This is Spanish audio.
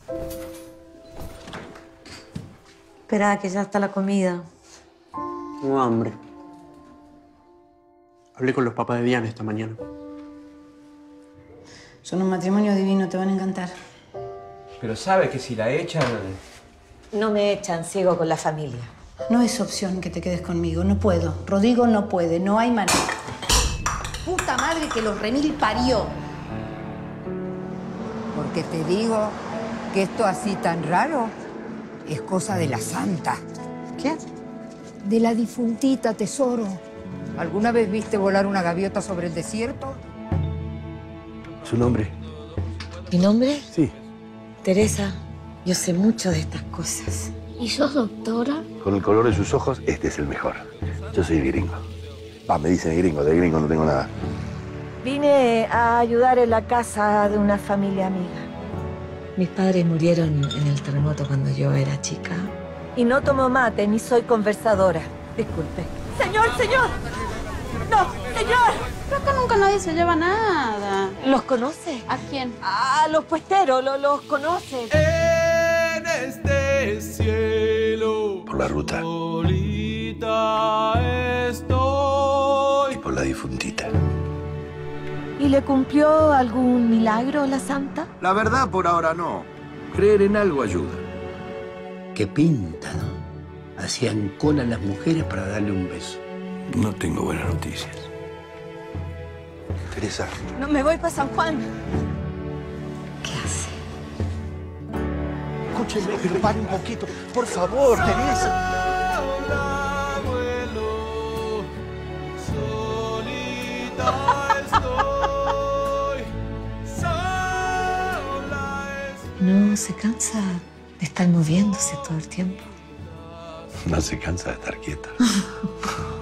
Espera, que ya está la comida. Tengo hambre. Hablé con los papás de Diana esta mañana. Son un matrimonio divino, te van a encantar. Pero sabe que si la echan... No me echan, sigo con la familia. No es opción que te quedes conmigo, no puedo. Rodrigo no puede, no hay manera. Puta madre que los remil parió. Porque te digo que esto así tan raro es cosa de la santa. ¿Qué? De la difuntita, tesoro. ¿Alguna vez viste volar una gaviota sobre el desierto? ¿Su nombre? ¿Mi nombre? Sí. Teresa. Yo sé mucho de estas cosas. ¿Y sos doctora? Con el color de sus ojos, este es el mejor. Yo soy el gringo. Me dicen el gringo, de gringo no tengo nada. Vine a ayudar en la casa de una familia amiga. Mis padres murieron en el terremoto cuando yo era chica. Y no tomo mate ni soy conversadora. Disculpe. ¡Señor, señor! ¡No, señor! Pero acá nunca nadie se lleva nada. ¿Los conoce? ¿A quién? A los puesteros, los conoce. En este cielo. Por la ruta. Solita estoy. Y por la difuntita. ¿Y le cumplió algún milagro la santa? La verdad, por ahora no. Creer en algo ayuda. Qué pinta, ¿no? Hacían cola las mujeres para darle un beso. No tengo buenas noticias. Teresa. No, me voy para San Juan. ¿Qué hace? Escúcheme, pero pare un poquito. Por favor, Teresa. ¿No se cansa de estar moviéndose todo el tiempo? No se cansa de estar quieta.